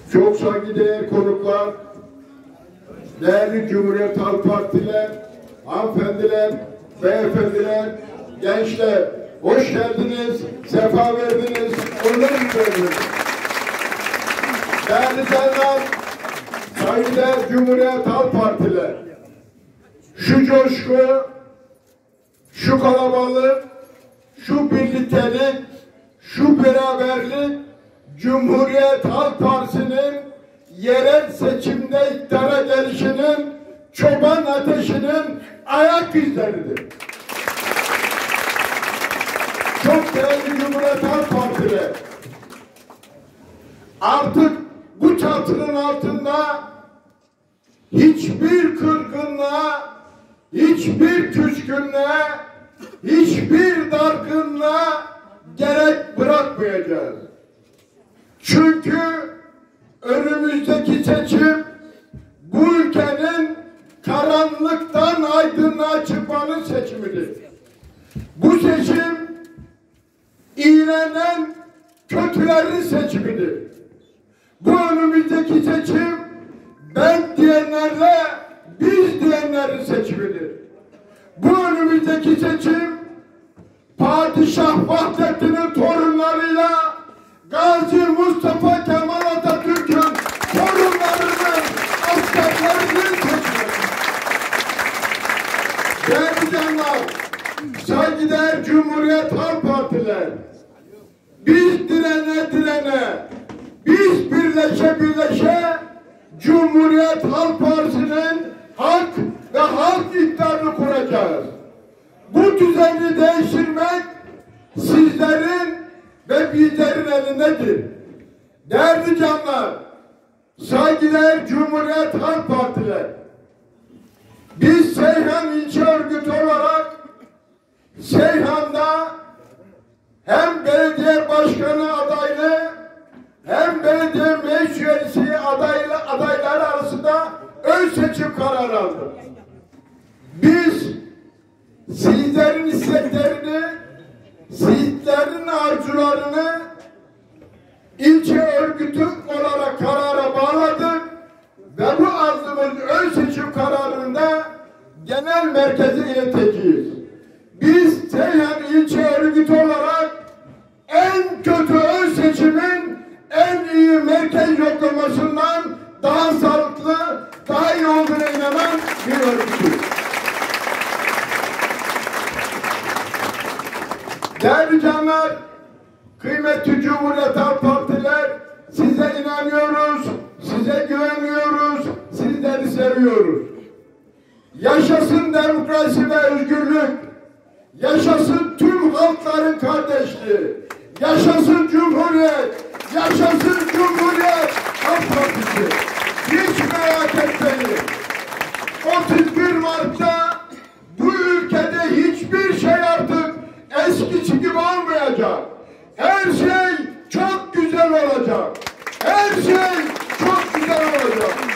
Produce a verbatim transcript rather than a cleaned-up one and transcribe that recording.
çok saygıdeğer konuklar, değerli Cumhuriyet Halk Partiler, hanımefendiler, beyefendiler, gençler, hoş geldiniz, sefa verdiniz, onur verdiniz. Değerli canlar, saygıdeğer Cumhuriyet Halk Partiler, şu coşku, şu kalabalık, şu birliktelik, şu beraberlik, Cumhuriyet Halk Partisi'nin yerel seçimde iktidara gelişinin, çoban ateşinin ayak izleridir. Çok değerli Cumhuriyet Halk Partileri, artık bu çatının altında hiçbir kırgınlığa, hiçbir küskünlüğe, hiçbir dargınlığa gerek bırakmayacağız. Çünkü önümüzdeki seçim bu ülkenin karanlıktan aydınlığa çıkmanın seçimidir. Bu seçim iğneden kötülerin seçimidir. Bu önümüzdeki seçim ben diyenlerle biz diyenlerin seçimidir. Bu önümüzdeki seçim Padişah Vahdettin'in torunlarıyla Gazi Mustafa Kemal Atatürk'ün torunlarının, askerlerinin seçimidir. Değerli canlar, saygıdeğer Cumhuriyet Halk Partiler, biz direne direne, biz birleşe birleşe Cumhuriyet Halk Partisi'nin hak ve halk iktidarını kuracağız. Bu düzeni değiştirmek sizlerin ve bizlerin elindedir. Değerli canlar, saygıdeğer Cumhuriyet Halk Partiler, biz Seyhan İlçe Örgütü olarak Seyhan'da hem belediye başkanı adaylığı hem belediye meclis üyesi adaylı, adayları arasında ön seçim kararı aldık. Biz sizlerin isteklerini, sizlerin arzularını ilçe örgütü olarak karara bağladık ve bu arzumuz ön seçim kararında genel merkeze ileteceğiz. Biz Seyhan İlçe Örgütü olarak en kötü ön seçimin en iyi merkez yoklamasından daha sağlıklı, daha iyi olduğuna inanan bir örgütü. Değerli canlar, kıymetli Cumhuriyet Halk Partiler, size inanıyoruz, size güveniyoruz, sizleri seviyoruz. Yaşasın demokrasi ve özgürlük, yaşasın tüm halkların kardeşliği, yaşasın Cumhuriyet, yaşasın Cumhuriyet Halk Partisi. Hiç merak etmeyin. otuz bir Mart'ta bu ülkede hiçbir şey artık eskisi gibi olmayacak. Her şey çok güzel olacak. Her şey çok güzel olacak.